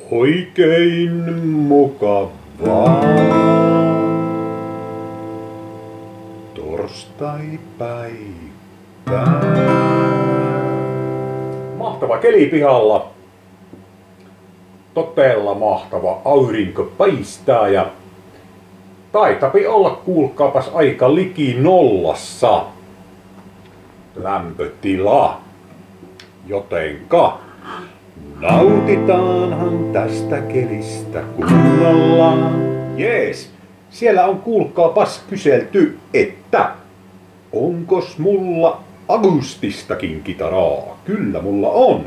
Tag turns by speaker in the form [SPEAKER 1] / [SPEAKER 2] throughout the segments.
[SPEAKER 1] Oikein mukavaa torstai-päivää. Mahtava keli pihalla. Totella mahtava aurinko paistaa ja taitapi olla, kuulkaapas, aika liki nollassa lämpötila. Jotenka nautitaanhan tästä kelistä kunnolla. Jees, siellä on, kuulkaapas, kyselty, että onkos mulla akustistakin kitaraa. Kyllä mulla on.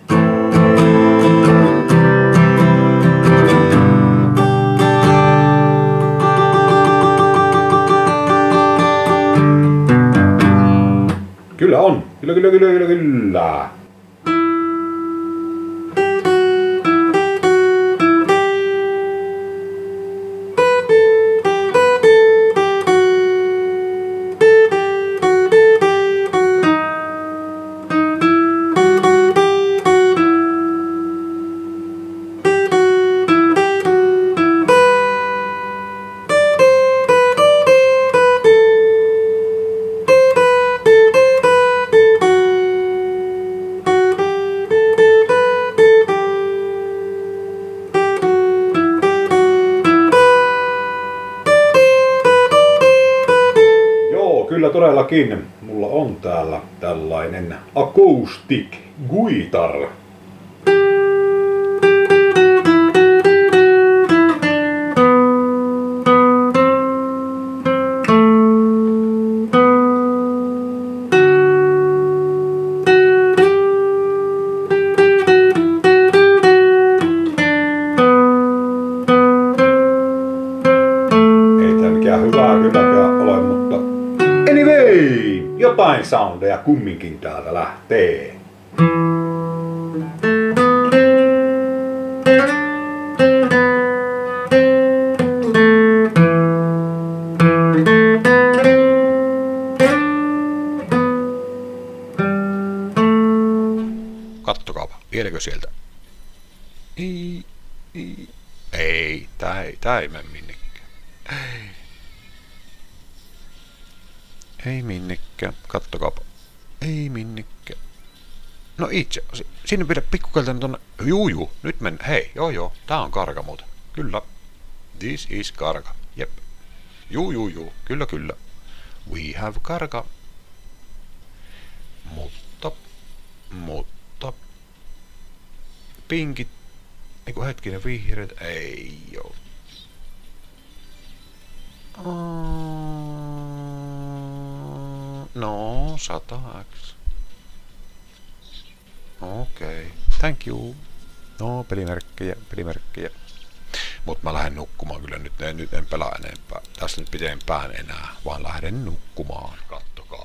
[SPEAKER 1] Kyllä on. Kyllä. Kyllä todellakin, mulla on täällä tällainen acoustic guitar. Ei tää mikään hyvää kylläkään ole, mutta anyway, jotain soundeja kumminkin täältä lähtee. Kattokaapa, vieläkö sieltä? Ei, tää ei mene minnekään. Ei minnekään, kattokaapa. Ei minnekään. No itse, sinne pidä pikkukeltainen tonne. Juu, nyt men. Hei, joo, tää on karga muuten. Kyllä. This is karga. Jep. Juu, kyllä. We have karga. Mutta. Pinkit. Eiku hetkinen, vihreät. Ei oo. No, 100x. Okei. Thank you. No, pelimerkkejä. Mut mä lähden nukkumaan kyllä nyt en pelaa enempää. Tästä nyt pitempään enää, vaan lähden nukkumaan. Kattokaa.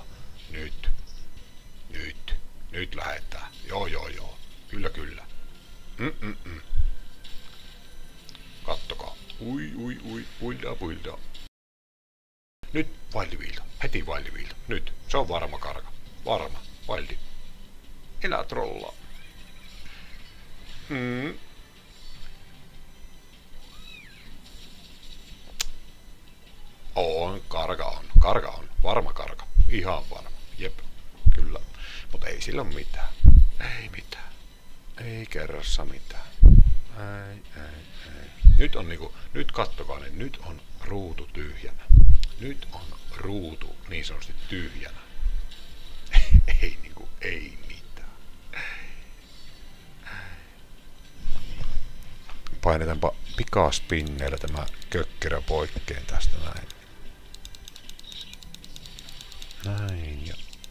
[SPEAKER 1] Nyt lähetään. Joo. Kyllä. Kattokaa. Puilda. Nyt Wildi. Heti Wildi. Nyt. Se on varma karga. Varma. Wildi. Elä trollaa. Karga on. Varma karga. Ihan varma. Jep. Kyllä. Mut ei sillä ole mitään. Ei mitään. Ei kerrassa mitään. Ei. Nyt kattokaa, niin nyt on ruutu tyhjänä. Nyt on ruutu niin sanotusti tyhjänä. Ei mitään. Painetaanpa pikaspinneillä tämä kökkerä poikkeen tästä näin. Näin ja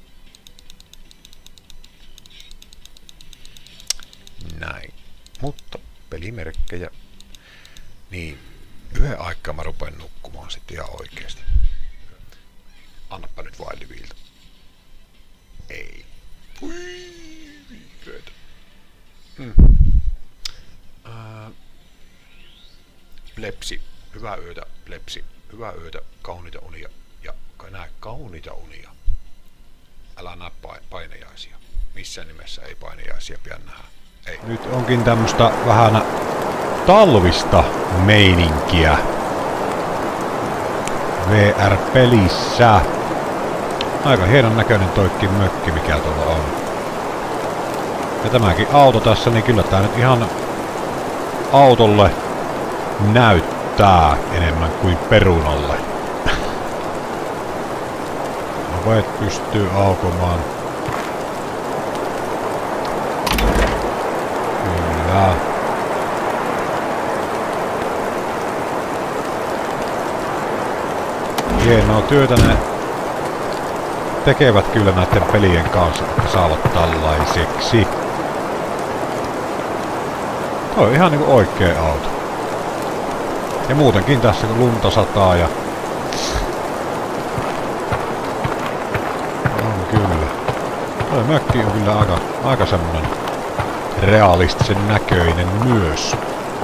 [SPEAKER 1] näin. Mutta pelimerkkejä. Niin, yhden aikaa mä rupean nukkumaan sitten ihan oikeesti. Annappa nyt Wildivilta. Ei. Vihreitä. Plepsi. Hyvää yötä, Plepsi. Hyvää yötä, kauniita unia. Ja näe kauniita unia. Älä näe painejaisia. Missään nimessä ei painejaisia pian nähdä. Ei. Nyt onkin tämmöstä vähän talvista meininkiä VR-pelissä. Aika hienon näköinen toikin mökki, mikä tuolla on. Ja tämäkin auto tässä, niin kyllä tää nyt ihan autolle näyttää enemmän kuin perunalle. Ovet pystyy aukomaan. Kyllä. Hienoa työtä ne tekevät kyllä näiden pelien kanssa, että saavat tällaiseksi. Toi on ihan niinku oikea auto. Ja muutenkin tässä kun lunta sataa ja... On kyllä. Toi mökki on kyllä aika semmonen realistisen näköinen myös.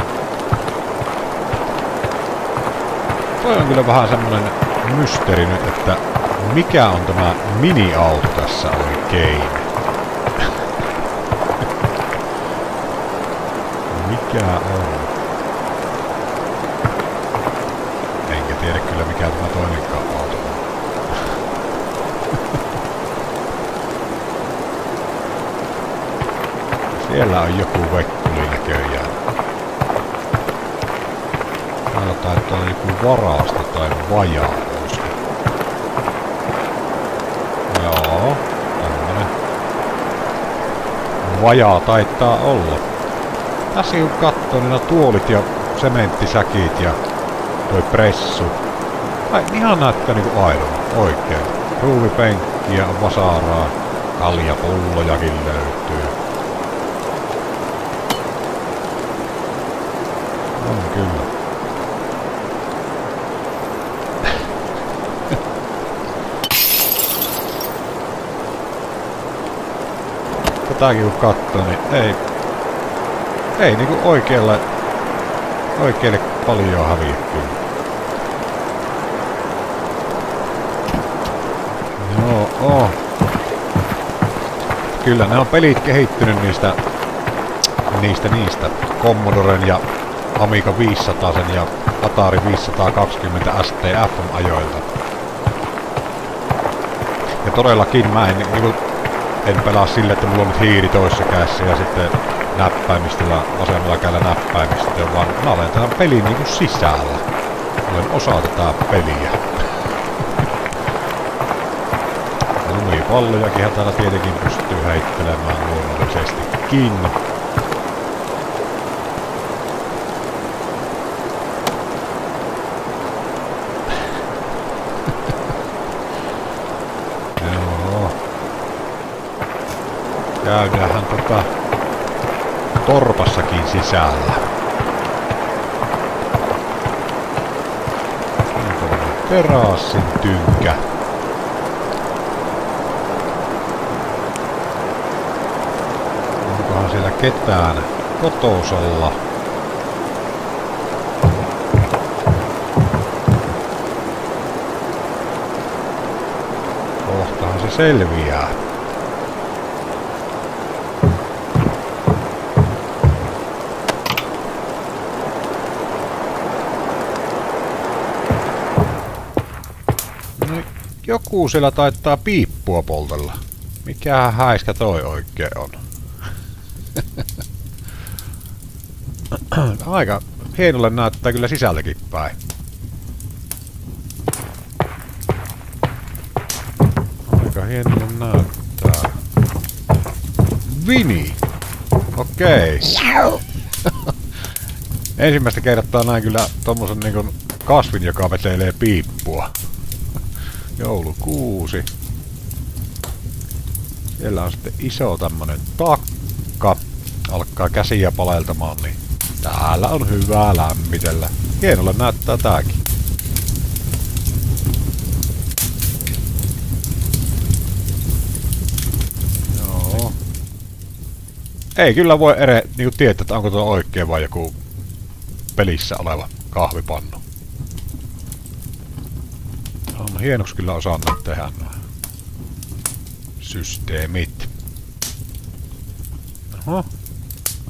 [SPEAKER 1] Toi on kyllä vähän semmonen mysteeri nyt, että mikä on tämä mini-auto tässä oikein? Mikä on? Enkä tiedä kyllä mikä tämä toinenkaan auto on. Siellä on joku vekkuli näköjään. Täällä taitaa olla joku varasto tai vajaaosa. Joo, tämmönen vajaa taitaa olla. Tässä kun katsoo, niin on tuolit ja sementtisäkit ja toi pressu. Ai, ihan näyttää niinku aidolta, oikein. Ruuvipenkkiä, vasaraa, kaljapullojakin löytyy. On kyllä. Tätäkin kun katsoo, niin ei niinku oikealle paljon häviä kyllä. Joo, kyllä ne on pelit kehittynyt niistä Commodoren ja Amiga 500 ja Atari 520 STF:n ajoilta. Ja todellakin mä en pelaa sille, että mulla on nyt hiiri toisessa kädessä ja sitten näppäimistöllä, vasemmalla kädellä näppäimistöllä, vaan mä olen tämän pelin niinku sisällä. Olen osa tätä peliä. Lumipallojakin täällä tietenkin pystyy heittelemään luonnollisestikin. Käydäänhän torpassakin sisällä. On tuollainen terassin tynkä. Onkohan siellä ketään kotosalla? Kohtahan se selviää. Joku siellä taittaa piippua poltella. Mikähän häiskä toi oikein on? Aika hienolle näyttää kyllä sisälläkin päin. Aika hienolle näyttää. Vini! Okei. Ensimmäistä kertaa näin kyllä tommosen niinku kasvin, joka vetelee piippua. Joulukuusi. Siellä on sitten iso tämmönen takka. Alkaa käsiä paleltamaan, niin täällä on hyvää lämmitellä. Hienolle näyttää tääkin. Joo. Ei kyllä voi niinku tietää, että onko tuo oikein vai joku pelissä oleva kahvipannu. On hienoksi kyllä osannut tehdä nämä systeemit. Oho.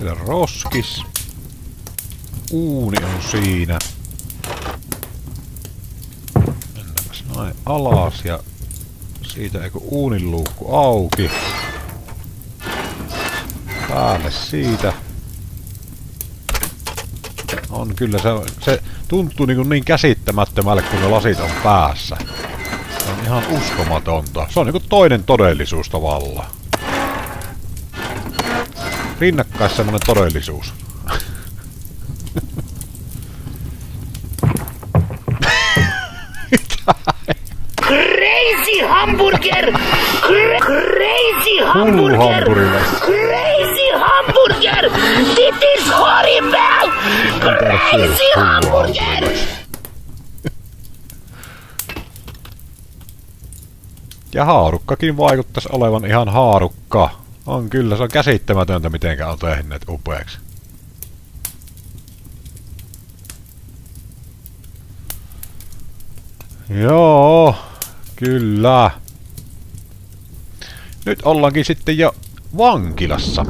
[SPEAKER 1] Vielä roskis. Uuni on siinä. Mennäänpäs näin alas ja siitä eikö uunin luukku auki. Päälle siitä. On kyllä se tuntuu niin käsittämättömälle kun ne lasit on päässä. Se on ihan uskomatonta. Se on niinku toinen todellisuus tavallaan. Rinnakkain semmonen todellisuus.
[SPEAKER 2] Crazy hamburger! Crazy hamburger! Crazy hamburger! This is horrible! Crazy hamburger!
[SPEAKER 1] Ja haarukkakin vaikuttaisi olevan ihan haarukka. On kyllä, se on käsittämätöntä mitenkä on tehneet upeaksi. Joo, kyllä. Nyt ollaankin sitten jo vankilassa.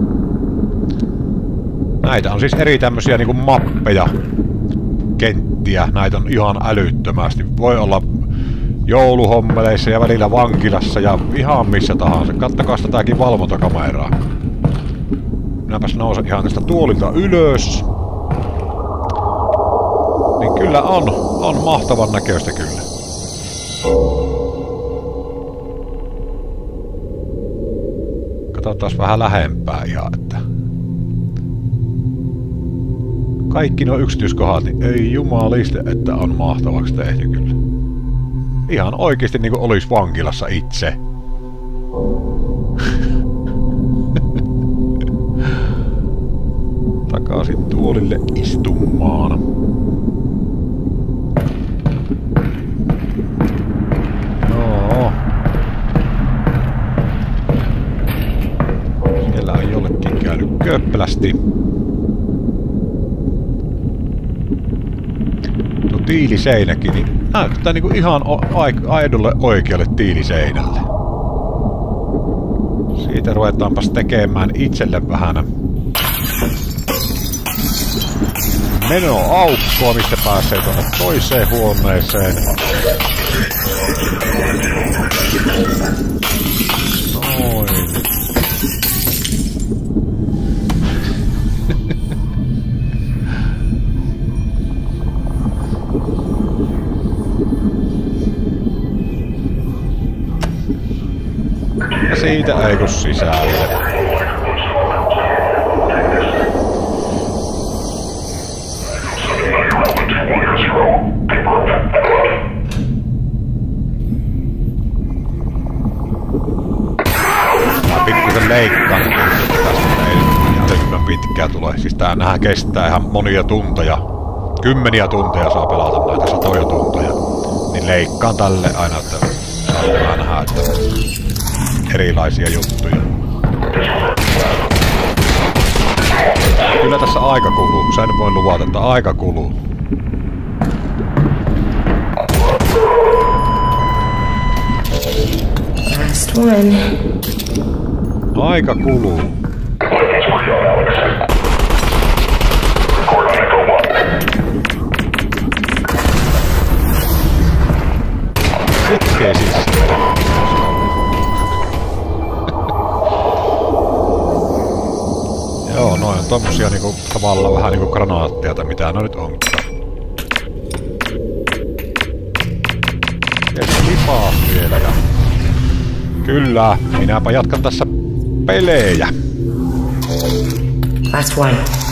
[SPEAKER 1] Näitä on siis eri tämmösiä niinku mappeja, kenttiä. Näitä on ihan älyttömästi. Voi olla jouluhommeleissa ja välillä vankilassa ja ihan missä tahansa. Kattokaa tätäkin valvontakameraa. Minäpäs nousen ihan tästä tuolilta ylös. Niin kyllä on mahtavan näköistä kyllä. Katsotaan vähän lähempää ihan, että kaikki nuo yksityiskohdat, niin ei jumaliste, että on mahtavaksi tehty kyllä. Ihan oikeesti niinku olis vankilassa itse. Takaisin tuolille istumaan. Joo. Siellä on jollekin käynyt köplästi. Tuo tiiliseinäkin, niin näyttää niinku ihan aidolle oikealle tiiliseinälle. Siitä ruvetaanpas tekemään itselle vähän menoaukkoa, mistä pääsee tuonne toiseen huoneeseen. Noin. Ja siitä ei kun sisälle. Pikkuisen leikkaan, tästä ei älyttömän pitkää tule. Siis tämähän kestää ihan monia tunteja. Kymmeniä tunteja saa pelata näitä, satoja tunteja. Niin leikkaan tälle aina, että saa vähän nähdä, että erilaisia juttuja. Kyllä tässä aika kuluu, sen voin luvata, että aika kuluu.
[SPEAKER 2] Last one.
[SPEAKER 1] Aika kuluu. Itkee siis. Joo, noin on tommosia niinku tavallaan vähän niinku granaatteja tai mitä no nyt onkaan. Ja lipaa vielä ja... Kyllä, minäpä jatkan tässä pelejä.
[SPEAKER 2] Last one.